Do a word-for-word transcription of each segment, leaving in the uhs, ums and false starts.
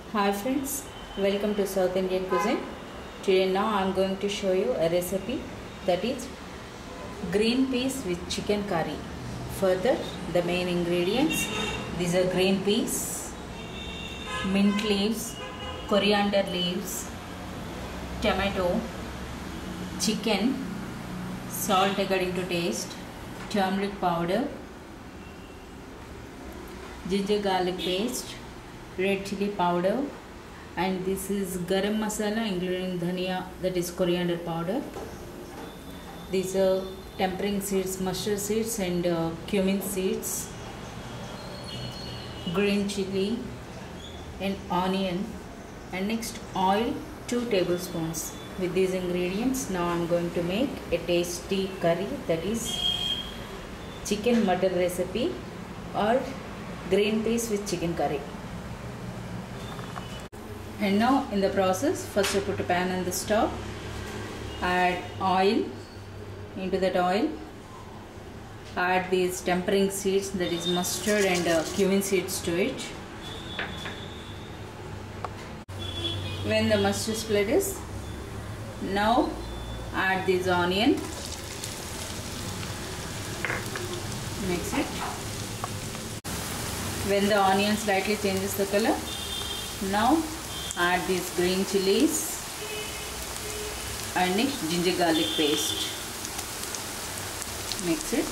Hi friends, welcome to South Indian cuisine. Today now I am going to show you a recipe that is green peas with chicken curry. Further, the main ingredients: these are green peas, mint leaves, coriander leaves, tomato, chicken, salt according to taste, turmeric powder, ginger garlic paste, red chili powder, and this is garam masala including dhania, that is coriander powder. These are tempering seeds, mustard seeds and uh, cumin seeds, green chili and onion, and next oil two tablespoons. With these ingredients now I am going to make a tasty curry, that is chicken mutton recipe or green peas with chicken curry. And now in the process, first I put a pan on the stove, add oil. Into that oil add these tempering seeds, that is mustard and uh, cumin seeds to it. When the mustard splatters, now add this onion, mix it. When the onion slightly changes the color, now add these green chilies and next ginger garlic paste. Mix it.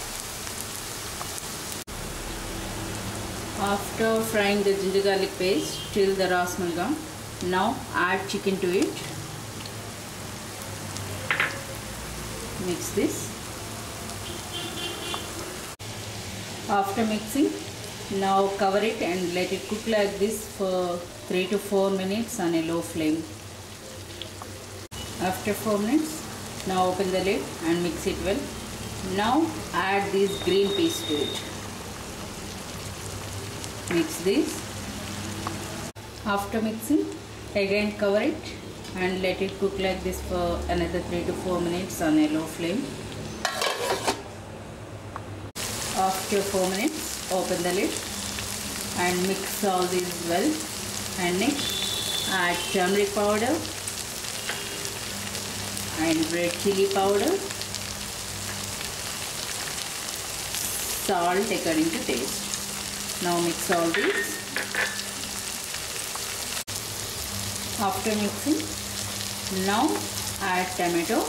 After frying the ginger garlic paste till the raw smell gone, now add chicken to it. Mix this. After mixing, now cover it and let it cook like this for three to four minutes on a low flame. After four minutes, now open the lid and mix it well. Now add these green peas to it. Mix this. After mixing, again cover it and let it cook like this for another three to four minutes on a low flame. After four minutes, open the lid and mix all these well. And next add turmeric powder and red chili powder, salt according to taste. Now mix all these. After mixing, now add tomato.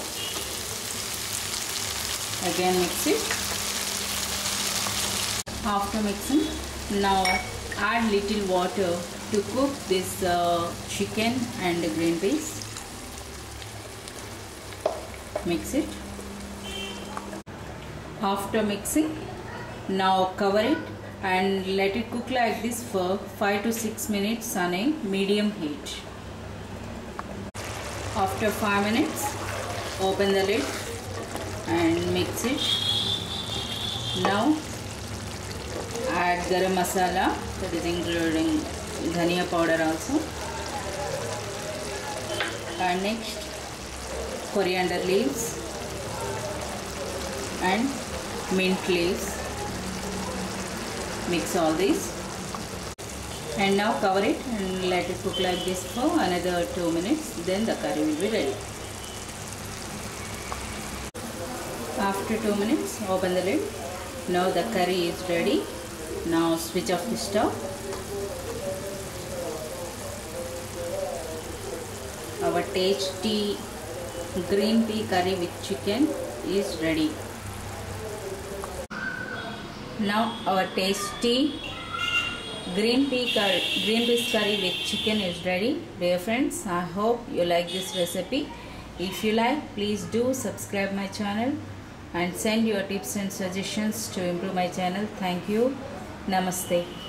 Again mix it. After mixing, now add little water to cook this uh, chicken and the green peas. Mix it. After mixing, now cover it and let it cook like this for five to six minutes on a medium heat. After five minutes, open the lid and mix it. Now add garam masala, that is including dhania powder also, and next coriander leaves and mint leaves. Mix all these and now cover it and let it cook like this for another two minutes. Then the curry will be ready. After two minutes, open the lid. Now the curry is ready. Now switch off the stove. Our tasty green pea curry with chicken is ready. Now our tasty green pea curry, green peas curry with chicken is ready. Dear friends, I hope you like this recipe. If you like, please do subscribe my channel and send your tips and suggestions to improve my channel. Thank you. Namaste.